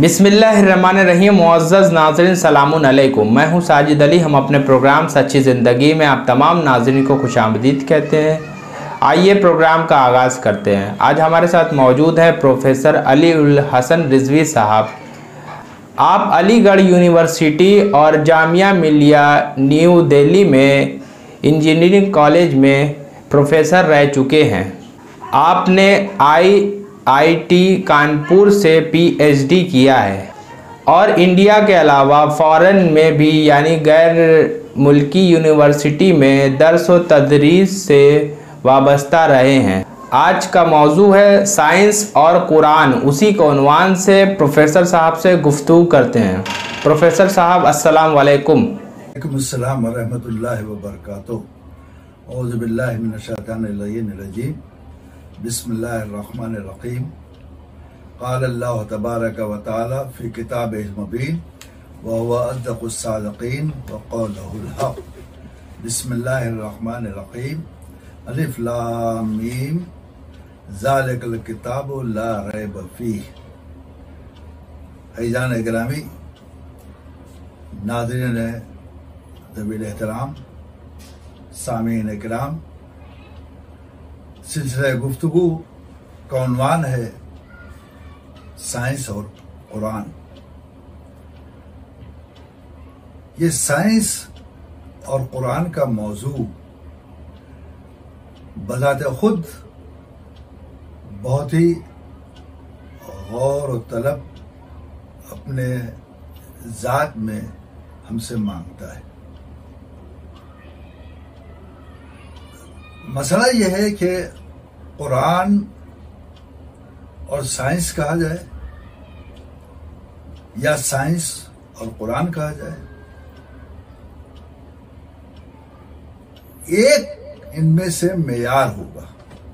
बिस्मिल्लाहिर्रहमानिर्रहीम। मुअज़्ज़ज़ नाज़रीन, सलामुन अलैकुम। मैं हूं साजिद अली। हम अपने प्रोग्राम सच्ची ज़िंदगी में आप तमाम नाज़रीन को खुशामदीद कहते हैं। आइए प्रोग्राम का आगाज़ करते हैं। आज हमारे साथ मौजूद हैं प्रोफेसर अली उल हसन रिजवी साहब। आप अलीगढ़ यूनिवर्सिटी और जामिया मिलिया न्यू दिल्ली में इंजीनियरिंग कॉलेज में प्रोफेसर रह चुके हैं। आपने IIT कानपुर से PhD किया है और इंडिया के अलावा फ़ॉरेन में भी यानी गैर मुल्की यूनिवर्सिटी में दर्स व तदरीस से वाबस्ता रहे हैं। आज का मौजू है साइंस और कुरान। उसी के उन्वान से प्रोफेसर साहब से गुफ्तगू करते हैं। प्रोफेसर साहब, अस्सलाम वालेकुम। वालेकुम अस्सलाम व रहमतुल्लाहि व बरकातुहू। औज़ु बिल्लाहि मिनश शैतानिर रजीम। बिस्मिल्लाहिर्रहमानिर्रहीम। क़ाल अल्लाहु तबारक व तआला फ़ी किताबिहिल मुबीन व हुवा अस्दक़ुस सादिक़ीन व क़ौलुहुल हक़। बिस्मिल्लाहिर्रहमानिर्रहीम। अलिफ लाम मीम ज़ालिकल किताबु ला रैब फ़ीह। अज़ीज़ान गिरामी, नाज़रीन ज़वील एहतराम, सामीन किराम, सिलसिला गुफ्तगू का उन्वान है साइंस और कुरान। ये साइंस और कुरान का मौजू बज़ाते खुद बहुत ही गौर और तलब अपने ज़ात में हमसे मांगता है। मसला यह है कि कुरान और साइंस कहा जाए या साइंस और कुरान कहा जाए, एक इनमें से मेयार होगा।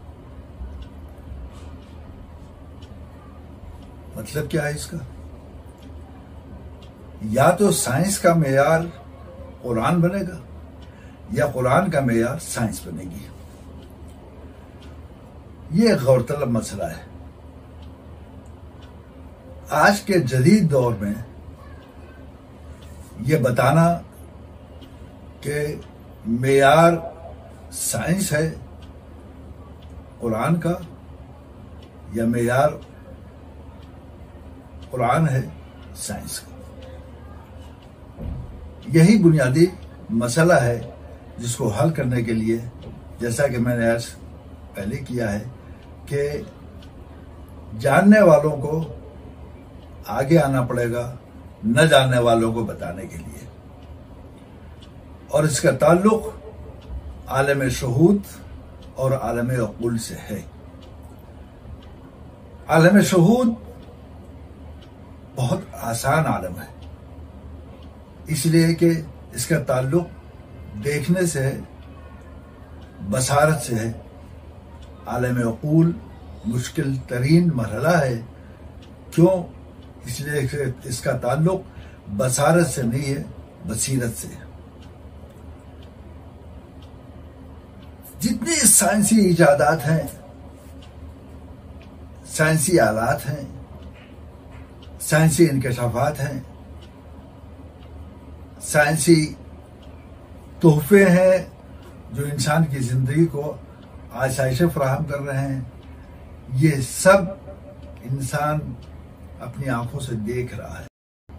मतलब क्या है इसका? या तो साइंस का मेयार कुरान बनेगा या कुरान का मेयार साइंस बनेगी। ये गौरतलब मसला है। आज के जदीद दौर में ये बताना कि मेयार साइंस है कुरान का या मेयार कुरान है साइंस का, यही बुनियादी मसला है जिसको हल करने के लिए, जैसा कि मैंने आज पहले किया है, कि जानने वालों को आगे आना पड़ेगा न जानने वालों को बताने के लिए। और इसका ताल्लुक आलम शहूद और आलम अक़ूल से है। आलम शहूद बहुत आसान आलम है, इसलिए कि इसका ताल्लुक देखने से है, बसारत से है। आलम अक़ूल मुश्किल तरीन मरहला है। क्यों? इसलिए इसका ताल्लुक बसारत से नहीं है, बसीरत से है। जितनी साइंसी इजादात हैं, साइंसी आलात हैं, साइंसी इंकशाफात हैं, साइंसी तोहफे हैं जो इंसान की जिंदगी को आसाइशें फराहम कर रहे हैं, ये सब इंसान अपनी आंखों से देख रहा है।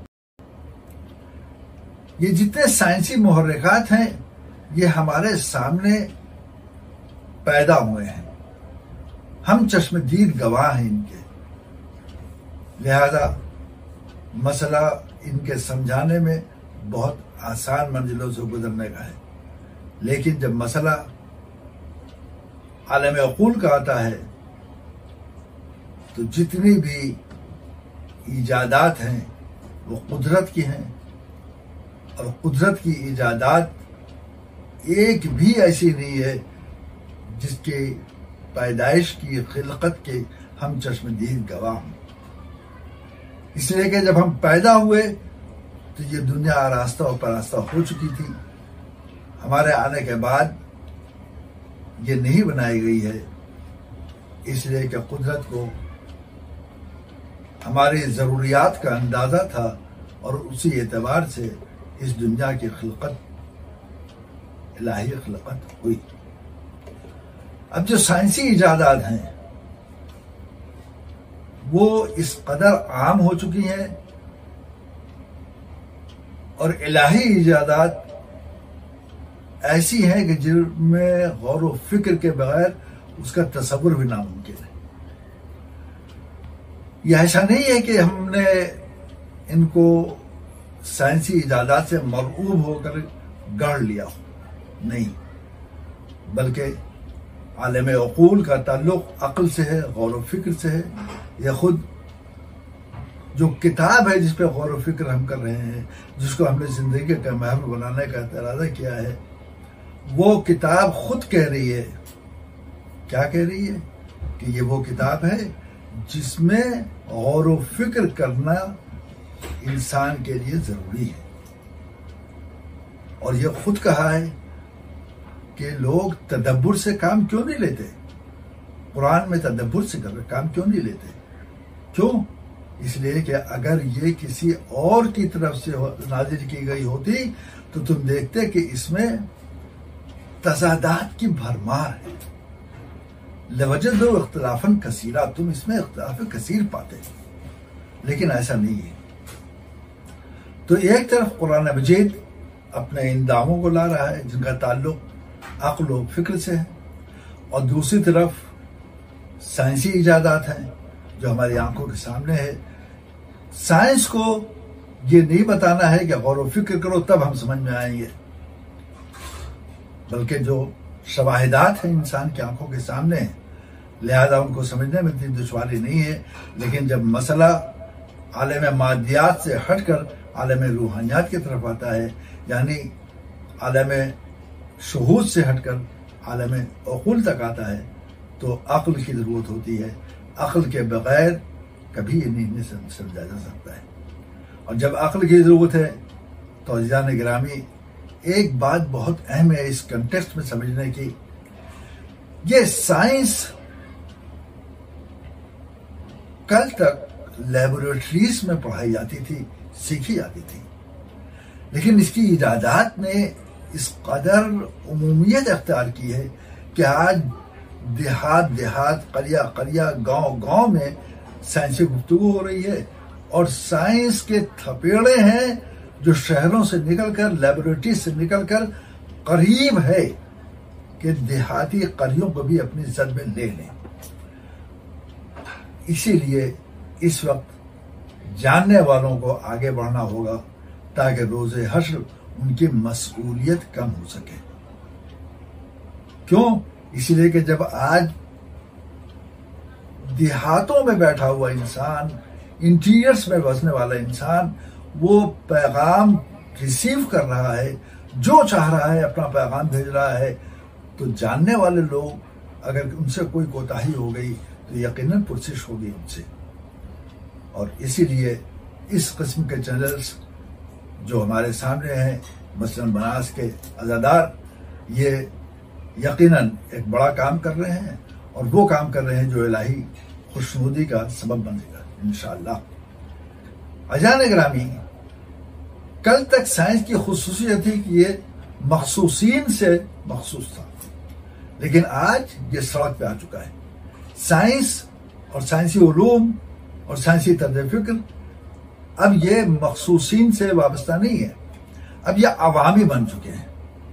ये जितने साइंसी मुहर्रिकात हैं, ये हमारे सामने पैदा हुए हैं। हम चश्मदीद गवाह हैं इनके। लिहाजा मसला इनके समझाने में बहुत आसान मंजिलों से गुजरने का है। लेकिन जब मसला आलम अक़ूल का आता है तो जितनी भी इजादात हैं वो कुदरत की हैं, और कुदरत की इजादात एक भी ऐसी नहीं है जिसके पैदाइश की खिलकत के हम चश्मदीद गवाह हों। इसलिए कि जब हम पैदा हुए तो ये दुनिया आरास्ता और परास्ता हो चुकी थी। हमारे आने के बाद ये नहीं बनाई गई है, इसलिए कि कुदरत को हमारी ज़रूरियात का अंदाज़ा था और उसी एतबार से इस दुनिया की खिलकत इलाही खिलकत हुई। अब जो साइंसी इजादात हैं वो इस कदर आम हो चुकी हैं और इलाही इजादात ऐसी हैं कि जिनमें गौर व फिक्र के बगैर उसका तसव्वुर भी नामुमकिन है। यह ऐसा नहीं है कि हमने इनको साइंसी इजादात से मरऊब होकर गढ़ लिया हो, नहीं, बल्कि आलम अक़ूल का ताल्लुक अक्ल से है, गौर व फिक्र से है। यह खुद जो किताब है जिस पे गौर व फिक्र हम कर रहे हैं, जिसको हमने जिंदगी का महवर बनाने का इरादा किया है, वो किताब खुद कह रही है, क्या कह रही है कि ये वो किताब है जिसमें गौर व फिक्र करना इंसान के लिए जरूरी है। और ये खुद कहा है कि लोग तदब्बुर से काम क्यों नहीं लेते, कुरान में तदब्बुर से काम क्यों नहीं लेते, क्यों? इसलिए कि अगर ये किसी और की तरफ से नाजिल की गई होती तो तुम देखते कि इसमें तजादात की भरमार है। लवजदु इख्तिलाफन कसीरा, तुम इसमें इख्तिलाफ कसीर पाते, लेकिन ऐसा नहीं है। तो एक तरफ कुरान मजीद अपने इन दावों को ला रहा है जिनका ताल्लुक अक्ल व फिक्र से है, और दूसरी तरफ साइंसी इजादात हैं जो हमारी आंखों के सामने है। साइंस को ये नहीं बताना है कि गौर व फिक्र करो तब हम समझ में आएंगे, बल्कि जो शवाहिदात हैं इंसान की आंखों के सामने हैं, लिहाजा उनको समझने में इतनी दुश्वारी नहीं है। लेकिन जब मसला आलम मादियात से हटकर आलम रूहानियात की तरफ आता है, यानी आलम शुहूद से हटकर आलम अक़ूल तक आता है, तो अक्ल की ज़रूरत होती है। अक्ल के बगैर कभी ये नहीं समझा जा सकता है। और जब अक्ल की ज़रूरत है तो अज़ीज़ान गिरामी, एक बात बहुत अहम है इस कंटेक्स्ट में समझने की, ये साइंस कल तक लेबोरेटरीज में पढ़ाई जाती थी, सीखी जाती थी, लेकिन इसकी इजादात ने इस कदर उमूमियत अख्तियार की है कि आज देहात देहात, करिया करिया, गांव गांव में साइंसी गुफ्तगू हो रही है। और साइंस के थपेड़े हैं जो शहरों से निकलकर, लेबोरेटरी से निकलकर करीब है कि देहाती करियों को भी अपनी जद में ले लें। इसीलिए इस वक्त जानने वालों को आगे बढ़ना होगा ताकि रोज़े हश्र उनकी मसूलियत कम हो सके। क्यों? इसलिए कि जब आज देहातों में बैठा हुआ इंसान, इंटीरियर्स में बसने वाला इंसान, वो पैगाम रिसीव कर रहा है, जो चाह रहा है अपना पैगाम भेज रहा है, तो जानने वाले लोग अगर उनसे कोई कोताही हो गई तो यकीनन पुरसिश होगी उनसे। और इसीलिए इस किस्म के चैनल्स जो हमारे सामने हैं, मसलन बनास के अज़ादार, ये यकीनन एक बड़ा काम कर रहे हैं और वो काम कर रहे हैं जो इलाही खुशनुदी का सबब बनेगा इंशाअल्लाह। अज़ीज़ान गिरामी, कल तक साइंस की खुसूसियत थी कि ये मखसूसीन से मखसूस था, लेकिन आज ये सड़क पे आ चुका है। साइंस और साइंसी उलूम और साइंसी तर्ज फिक्र अब ये मखसूसीन से वाबस्ता नहीं है, अब ये अवामी बन चुके हैं।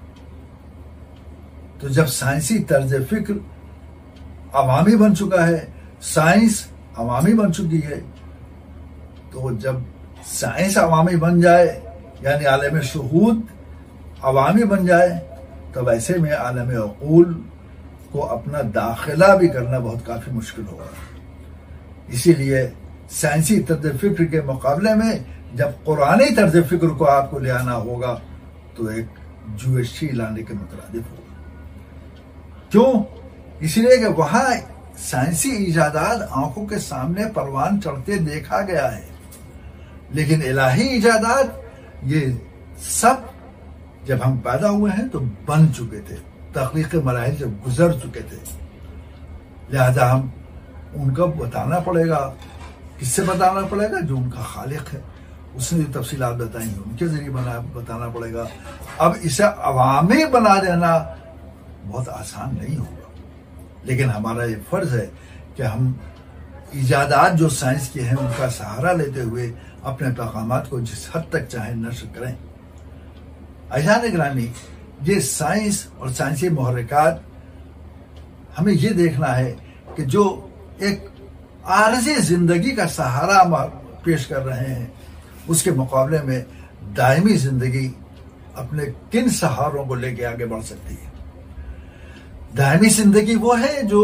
तो जब साइंसी तर्ज फिक्र अवामी बन चुका है, साइंस अवामी बन चुकी है, तो जब साइंस अवामी बन जाए, यानी आलम शुहूद अवामी बन जाए, तब ऐसे में आलम अक़ूल को अपना दाखिला भी करना बहुत काफी मुश्किल होगा। इसीलिए साइंसी तर्ज फिक्र के मुकाबले में जब कुरानी तर्ज फिक्र को आपको ले आना होगा तो एक जुएशी लाने के मुतरादिफ होगा। क्यों? इसलिए कि वहां साइंसी इजादात आंखों के सामने परवान चढ़ते देखा गया है, लेकिन इलाही इजादात ये सब जब हम पैदा हुए हैं तो बन चुके थे, तख्लीक मराहिल जब गुजर चुके थे, लिहाजा हम उनका बताना पड़ेगा किससे बताना पड़ेगा? जो उनका खालिक है, उसने जो तफसीलात बताई हैं उनके जरिए बताना पड़ेगा। अब इसे अवामी बना देना बहुत आसान नहीं होगा, लेकिन हमारा ये फर्ज है कि हम इजादात जो साइंस की हैं उनका सहारा लेते हुए अपने पैगामात को जिस हद तक चाहे नश्र करें। अज़ान गिरामी, ये साइंस और साइंसी मुहर्रिकात हमें ये देखना है कि जो एक आरज़ी जिंदगी का सहारा पेश कर रहे हैं, उसके मुकाबले में दायमी जिंदगी अपने किन सहारों को लेके आगे बढ़ सकती है। दायमी जिंदगी वो है जो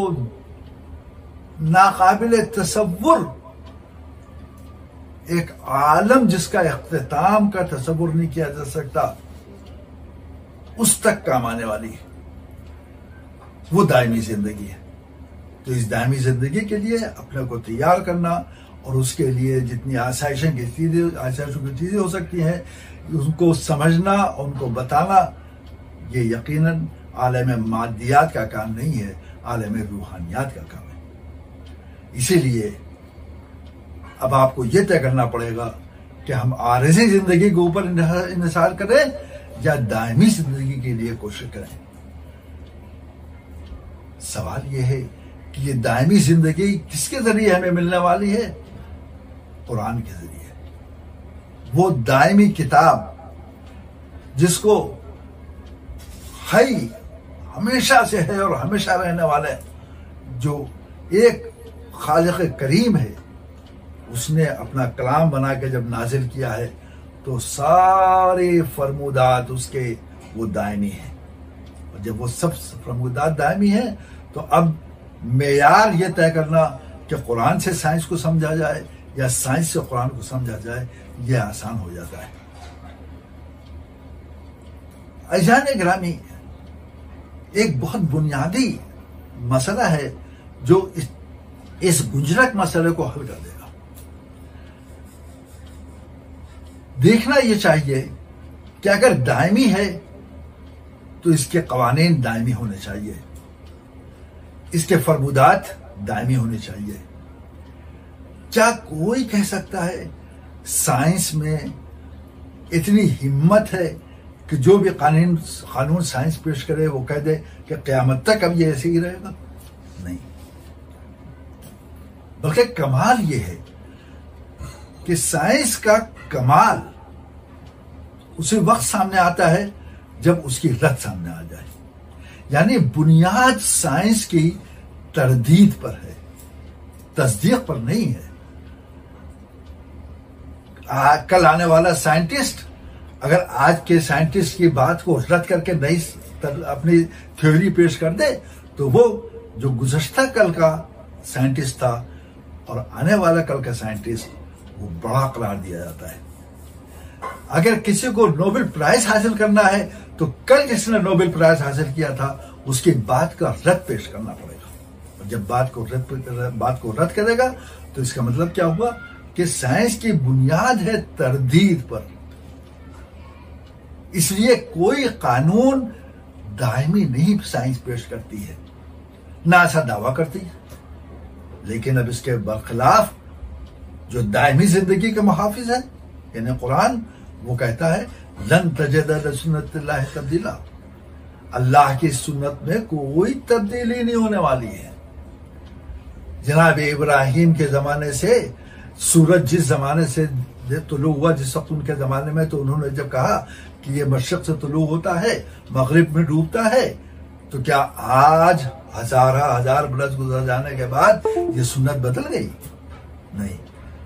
नाकाबिल तसव्वुर, एक आलम जिसका इख्तिताम का तसव्वुर नहीं किया जा सकता, उस तक काम आने वाली है, वो दायमी जिंदगी है। तो इस दायमी जिंदगी के लिए अपने को तैयार करना और उसके लिए जितनी आसाइशों की चीजें हो सकती हैं उनको समझना और उनको बताना, ये यकीनन आलम मादियात का काम नहीं है, आलम रूहानियात का काम है। इसीलिए अब आपको ये तय करना पड़ेगा कि हम आरज़ी जिंदगी के ऊपर इंहिसार करें या दायमी जिंदगी के लिए कोशिश करें। सवाल यह है कि ये दायमी जिंदगी किसके जरिए हमें मिलने वाली है? कुरान के जरिए। वो दायमी किताब जिसको हमेशा से है और हमेशा रहने वाला है, जो एक खालिक करीम है, उसने अपना कलाम बना के जब नाजिल किया है तो सारे फरमूदात उसके वो दायमी हैं। और जब वो सब फरमूदात दायमी हैं तो अब मेयार ये तय करना कि कुरान से साइंस को समझा जाए या साइंस से कुरान को समझा जाए, यह आसान हो जाता है। अज़ान गिरामी, एक बहुत बुनियादी मसला है जो इस गुंजरक मसले को हल कर देगा। देखना यह चाहिए कि अगर दायमी है तो इसके कवानीन दायमी होने चाहिए, इसके फरमूदात दायमी होने चाहिए। क्या कोई कह सकता है साइंस में इतनी हिम्मत है कि जो भी कानून साइंस पेश करे वो कह दे कि क़यामत तक अब ये ऐसे ही रहेगा? नहीं, बल्कि कमाल ये है कि साइंस का कमाल उसी वक्त सामने आता है जब उसकी रद्द सामने आ जाए। यानी बुनियाद साइंस की तरदीद पर है, तस्दीक पर नहीं है। कल आने वाला साइंटिस्ट अगर आज के साइंटिस्ट की बात को रद्द करके नई अपनी थ्योरी पेश कर दे तो वो जो गुज़श्ता कल का साइंटिस्ट था और आने वाला कल का साइंटिस्ट, वो बड़ा करार दिया जाता है। अगर किसी को नोबेल प्राइज हासिल करना है तो कल जिसने नोबेल प्राइज हासिल किया था उसकी बात का रद्द पेश करना पड़ेगा। और जब बात को रद्द करेगा तो इसका मतलब क्या हुआ कि साइंस की बुनियाद है तरदीद पर। इसलिए कोई कानून दायमी नहीं साइंस पेश करती है, ना ऐसा दावा करती है। लेकिन अब इसके बरखिलाफ जो दायमी जिंदगी के मुहाफिज है यानी कुरान, वो कहता है लन तजद लिसुन्नतिल्लाहि तब्दीला, अल्लाह की सुन्नत में कोई तब्दीली नहीं होने वाली है। जनाब इब्राहिम के जमाने से सूरज जिस जमाने से तुलू हुआ, जिस वक्त उनके जमाने में, तो उन्होंने जब कहा कि ये मशरिक से तुलू होता है, मगरिब में डूबता है, तो क्या आज हजार बरस गुजर जाने के बाद ये सुन्नत बदल गई? नहीं।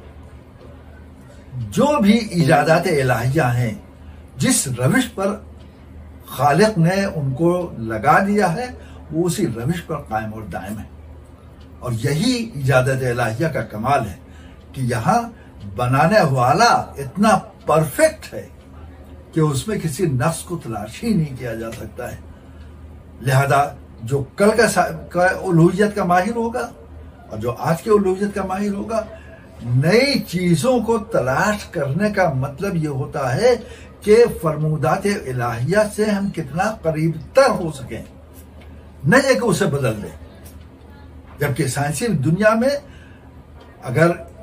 जो भी इजादात इलाहिया हैं, जिस रविश पर खालिक ने उनको लगा दिया है, वो उसी रविश पर कायम और दायम है। और यही इजादत इलाहिया का कमाल है कि यहां बनाने वाला इतना परफेक्ट है कि उसमें किसी नफ्स को तलाश ही नहीं किया जा सकता है। लिहाजा जो कल का उलूहियत का माहिर होगा और जो आज के उलूहियत का माहिर होगा, नई चीजों को तलाश करने का मतलब ये होता है कि फरमूदात इलाहिया से हम कितना करीब तर हो सकें, न ये कि उसे बदल दें। जबकि साइंसी दुनिया में अगर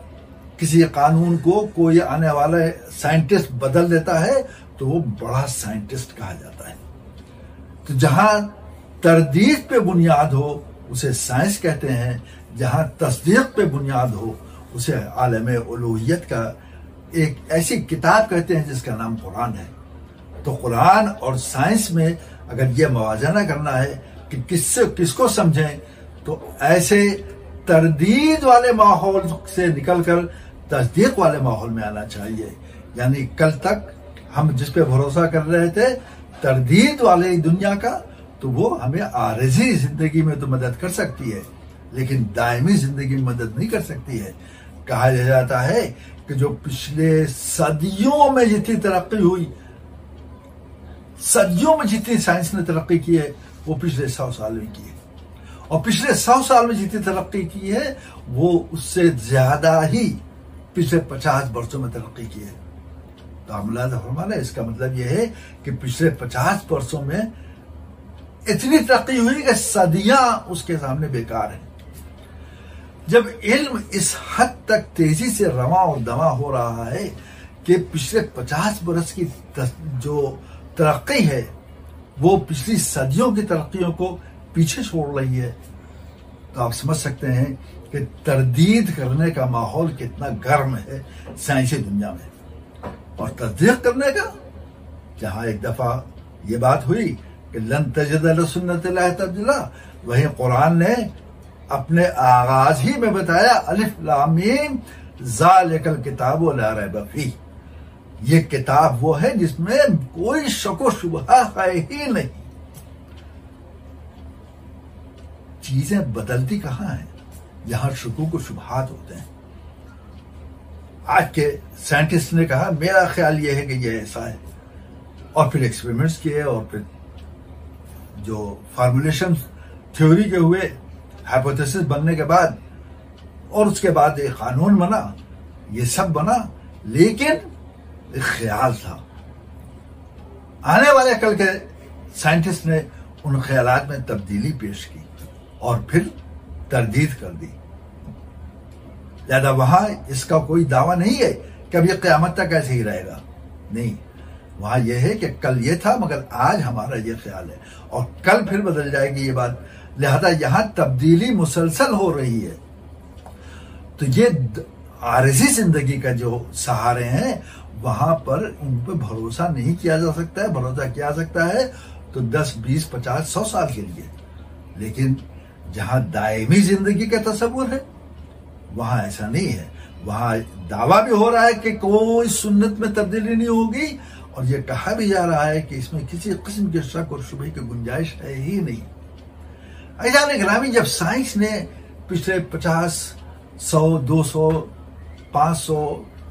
किसी कानून को कोई आने वाला साइंटिस्ट बदल देता है तो वो बड़ा साइंटिस्ट कहा जाता है। तो जहां तरदीद पे बुनियाद हो उसे साइंस कहते हैं, जहां तस्दीक पे बुनियाद हो उसे आलम उलूहियत का एक ऐसी किताब कहते हैं जिसका नाम कुरान है। तो कुरान और साइंस में अगर ये मवाजना करना है कि किसको समझें, तो ऐसे तरदीद वाले माहौल से निकलकर तस्दीक वाले माहौल में आना चाहिए। यानी कल तक हम जिस पे भरोसा कर रहे थे तरदीद वाले दुनिया का, तो वो हमें आरजी जिंदगी में तो मदद कर सकती है लेकिन दायमी जिंदगी में मदद नहीं कर सकती है। कहा जाता है कि जो पिछले सदियों में जितनी तरक्की हुई, सदियों में जितनी साइंस ने तरक्की की है वो पिछले 100 साल में की है, और पिछले 100 साल में जितनी तरक्की की है वो उससे ज्यादा ही पिछले 50 वर्षों में तरक्की की है। तो मुलाज़ा फरमाना इसका मतलब यह है कि पिछले 50 वर्षों में इतनी तरक्की हुई कि सदियां उसके सामने बेकार है। जब इल्म इस हद तक तेजी से रवा और दवा हो रहा है कि पिछले 50 बरस की जो तरक्की है वो पिछली सदियों की तरक्कियों को पीछे छोड़ रही है, तो आप समझ सकते हैं कि तरदीद करने का माहौल कितना गर्म है साइंसी दुनिया में। और तस्दीक करने का, जहां एक दफा ये बात हुई कि लन तजिद लिसुन्नतिल्लाहि तब्दीला, वहीं कुरान ने अपने आगाज ही में बताया अलिफ लाम मीम ज़ालिकल किताबु ला रैब फीह, ये किताब वो है जिसमें कोई शक व शुबहा है ही नहीं। चीजें बदलती कहां है, यहां शकूक व शुबहात होते हैं। आज के साइंटिस्ट ने कहा मेरा ख्याल यह है कि यह ऐसा है, और फिर एक्सपेरिमेंट्स किए और फिर जो फार्मूलेशन थ्योरी के हुए, हाइपोथेसिस बनने के बाद, और उसके बाद एक कानून बना, ये सब बना, लेकिन एक ख्याल था। आने वाले कल के साइंटिस्ट ने उन ख्यालात में तब्दीली पेश की और फिर तरदीद कर दी। लिहाजा वहां इसका कोई दावा नहीं है कि अब यह क़यामत तक ऐसे ही रहेगा, नहीं, वहां यह है कि कल ये था मगर आज हमारा ये ख्याल है और कल फिर बदल जाएगी ये बात। लिहाजा यहां तब्दीली मुसलसल हो रही है। तो ये आरजी जिंदगी का जो सहारे हैं वहां पर उन पर भरोसा नहीं किया जा सकता है। भरोसा किया सकता है तो 10, 20, 50, 100 साल के लिए, लेकिन जहां दायमी जिंदगी का तस्वुर है वहां ऐसा नहीं है। वहां दावा भी हो रहा है कि कोई सुन्नत में तब्दीली नहीं होगी, और यह कहा भी जा रहा है कि इसमें किसी किस्म के शक और शुबहे की गुंजाइश है ही नहीं। अज़ीज़ान गिरामी, जब साइंस ने पिछले 50, 100, 200, 500,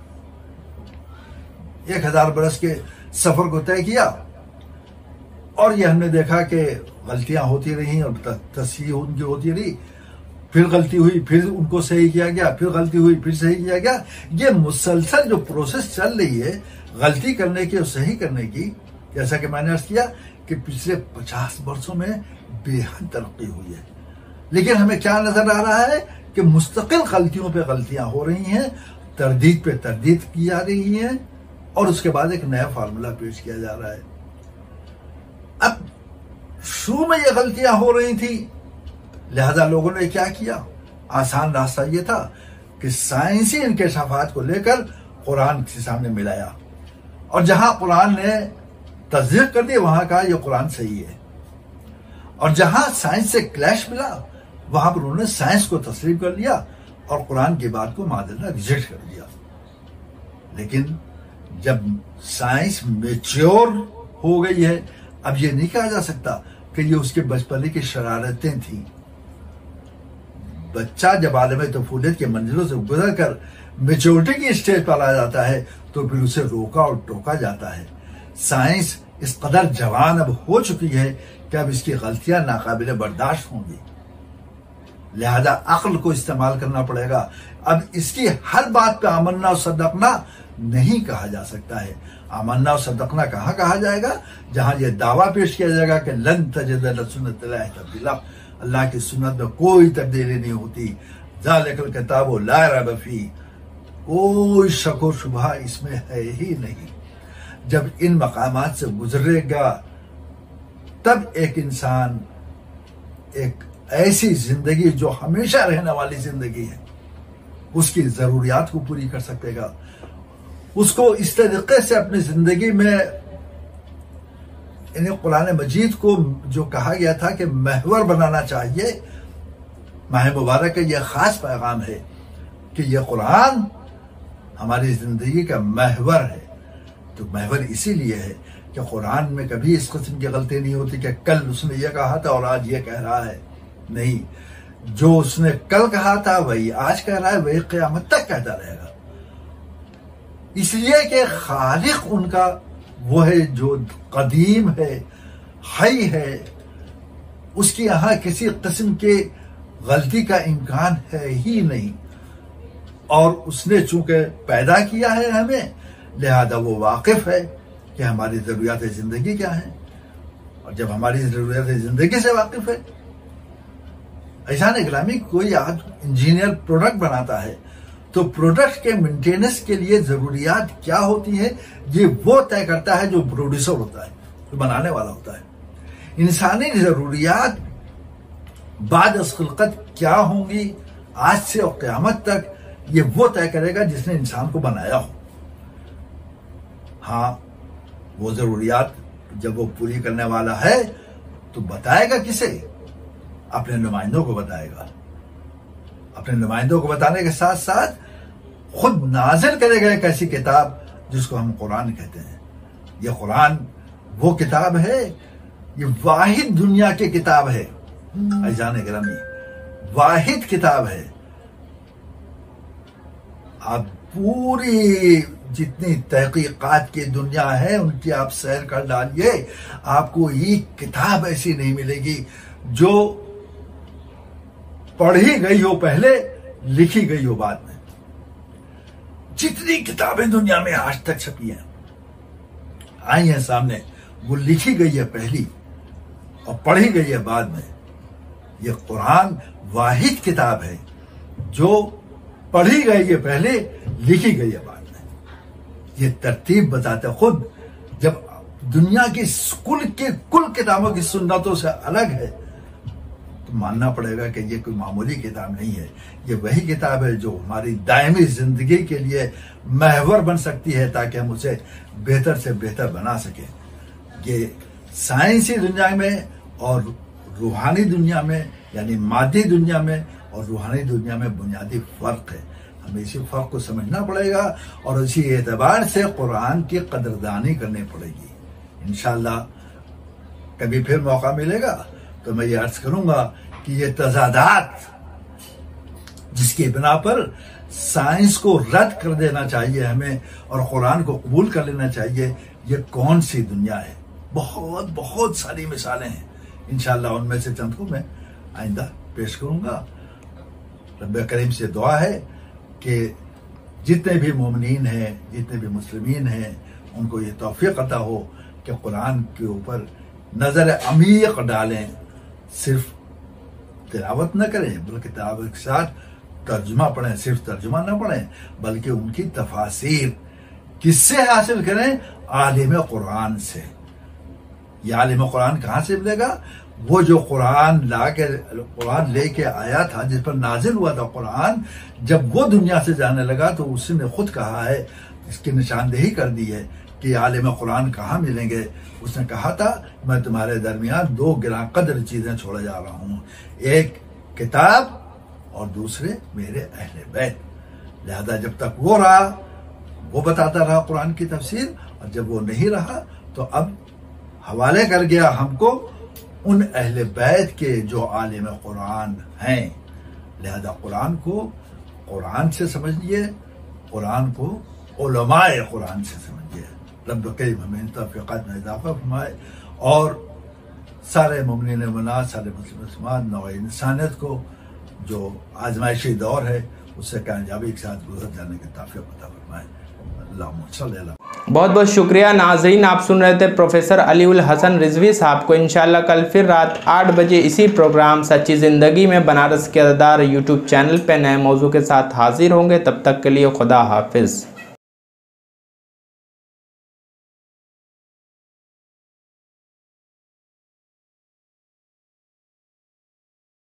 1000 बरस के सफर को तय किया और यह हमने देखा कि गलतियां होती रही और तस्हीह उनकी होती रही, फिर गलती हुई, फिर उनको सही किया गया, फिर गलती हुई, फिर सही किया गया। ये मुसलसल जो प्रोसेस चल रही है गलती करने की और सही करने की, जैसा कि मैंने अर्ज किया कि पिछले 50 वर्षों में बेहद तरक्की हुई है, लेकिन हमें क्या नजर आ रहा है कि मुस्तकिल गलतियों पे गलतियां हो रही हैं, तरदीद पे तरदीद की जा रही है और उसके बाद एक नया फार्मूला पेश किया जा रहा है। अब शुरू में ये गलतियां हो रही थी, लिहाजा लोगों ने क्या किया, आसान रास्ता ये था कि साइंसी इंकशाफात को लेकर कुरान के सामने मिलाया, और जहां कुरान ने तस्दीक कर दी वहां कहा यह कुरान सही है, और जहां साइंस से क्लैश मिला वहां पर उन्होंने साइंस को तस्लीम कर लिया और कुरान की बात को मादला रिजेक्ट कर दिया। लेकिन जब साइंस मैच्योर हो गई है, अब यह नहीं कहा जा सकता कि ये उसके बचपने की शरारतें थी। बच्चा जब आलम तफूलियत के मंजिलों से गुजर कर मेच्योरिटी की स्टेज पर आ जाता है तो फिर उसे रोका और टोका जाता है। साइंस इस कदर जवान अब हो चुकी है कि अब इसकी गलतियां नाकाबिले बर्दाश्त होंगी, लिहाजा अक्ल को इस्तेमाल करना पड़ेगा। अब इसकी हर बात पे आमन्ना और सदकना नहीं कहा जा सकता है। आमन्ना और सदकना कहाँ कहा जाएगा, जहां यह दावा पेश किया जाएगा कि लन तजिद लिसुन्नतिल्लाहि तब्दीला, अल्लाह की सुन्नत में कोई तब्दीली नहीं होती, ज़ालिकल किताबु ला रैब फीह, कोई शक व शुबहा इसमें है ही नहीं। जब इन मकामात से गुजरेगा तब एक इंसान एक ऐसी जिंदगी जो हमेशा रहने वाली जिंदगी है उसकी जरूरियात को पूरी कर सकेगा। उसको इस तरीके से अपनी जिंदगी में इन्हें कुरान मजीद को जो कहा गया था कि महवर बनाना चाहिए, माह मुबारक का यह खास पैगाम है कि यह कुरान हमारी जिंदगी का महवर है। तो महवर इसीलिए है कि कुरान में कभी इस किस्म की गलती नहीं होती कि कल उसने यह कहा था और आज यह कह रहा है। नहीं, जो उसने कल कहा था वही आज कह रहा है, वही क़यामत तक कहता रहेगा। इसलिए कि खालिक उनका वो है जो कदीम है, हई है, उसकी यहां किसी किस्म के गलती का इम्कान है ही नहीं। और उसने चूंकि पैदा किया है हमें, लिहाजा वो वाकिफ है कि हमारी जरूरियात जिंदगी क्या है। और जब हमारी जरूरियात जिंदगी से वाकिफ है, ऐसा नहीं ग्रामी कोई आज इंजीनियर प्रोडक्ट बनाता है तो प्रोडक्ट के मेंटेनेंस के लिए जरूरियात क्या होती है ये वो तय करता है जो प्रोड्यूसर होता है, जो बनाने वाला होता है। इंसानी जरूरियात बाद अस खिलकत क्या होंगी आज से और क़यामत तक, ये वो तय करेगा जिसने इंसान को बनाया हो। हाँ, वो जरूरियात जब वो पूरी करने वाला है तो बताएगा किसे? अपने नुमाइंदों को बताएगा। अपने नुमाइंदों को बताने के साथ साथ खुद नाजिल करेगा एक ऐसी किताब जिसको हम कुरान कहते हैं। यह कुरान वो किताब है, ये वाहिद दुनिया की किताब है, अज़ान गिरामी, वाहिद किताब है। आप पूरी जितनी तहकीकात की दुनिया है उनकी आप सैर कर डालिए, आपको एक किताब ऐसी नहीं मिलेगी जो पढ़ी गई हो पहले, लिखी गई हो बाद में। जितनी किताबें दुनिया में आज तक छपी हैं, आई हैं सामने, वो लिखी गई है पहली और पढ़ी गई है बाद में। ये कुरान वाहिद किताब है जो पढ़ी गई है पहले, लिखी गई है बाद में। ये तरतीब बताते खुद जब दुनिया की कुल किताबों की सुन्नतों से अलग है तो मानना पड़ेगा कि ये कोई मामूली किताब नहीं है। ये वही किताब है जो हमारी दायमी जिंदगी के लिए महवर बन सकती है ताकि हम उसे बेहतर से बेहतर बना सकें। ये साइंसी दुनिया में और रूहानी दुनिया में, यानी मादी दुनिया में और रूहानी दुनिया में बुनियादी फर्क है। हमें इसी फर्क को समझना पड़ेगा और इसी एतबार से कुरान की कदरदानी करनी पड़ेगी। इंशाअल्लाह कभी फिर मौका मिलेगा तो मैं ये अर्ज करूंगा कि ये तजादात जिसकी बिना पर साइंस को रद्द कर देना चाहिए हमें और कुरान को कबूल कर लेना चाहिए, ये कौन सी दुनिया है। बहुत बहुत सारी मिसालें हैं, इंशाअल्लाह उनमें से चंद को मैं आइंदा पेश करूंगा। रब्बे करीम से दुआ है कि जितने भी मोमिनीन हैं, जितने भी मुस्लिमीन हैं, उनको ये तौफीक अता हो कि कुरान के ऊपर नजर अमीक डालें, सिर्फ तिलावत न करें बल्कि तिलावत के साथ तर्जुमा पढ़ें। सिर्फ तर्जुमा न पढ़ें बल्कि उनकी तफासीर किससे हासिल करें? आलिम कुरान से। ये आलिम कुरान कहाँ से मिलेगा? वो जो कुरान कुरान लेके आया था, जिस पर नाजिल हुआ था कुरान, जब वो दुनिया से जाने लगा तो उसने खुद कहा है, इसकी निशानदेही कर दी है कि आलिम कुरान कहाँ मिलेंगे। उसने कहा था मैं तुम्हारे दरमियान दो गिरा कदर चीजें छोड़े जा रहा हूं, एक किताब और दूसरे मेरे अहले बैत। लिहाजा जब तक वो रहा वो बताता रहा कुरान की तफसीर, और जब वो नहीं रहा तो अब हवाले कर गया हमको उन अहले बैत के जो आलिम कुरान हैं। लिहाजा कुरान को कुरान से समझिए, कुरान को उलमाए कुरान से समझिए। रब्ब करीम हमें इन तौफीक़ात में इज़ाफ़ा फरमाए और सारे मुमिनीन मुमिनात, सारे मुसलमान नौ इंसानियत को जो आजमाइशी दौर है उससे कामयाबी के साथ गुजर जाने की तौफीक़ अता फरमाए। अल्लाहुम्मा सल्ली अला बहुत बहुत शुक्रिया नाजरीन, आप सुन रहे थे प्रोफेसर अली उल हसन रिजवी साहब को। इंशाल्लाह कल फिर रात 8 बजे इसी प्रोग्राम सच्ची ज़िंदगी में बनारस के अदादार यूट्यूब चैनल पे नए मौजू के साथ हाजिर होंगे। तब तक के लिए खुदा हाफिज़।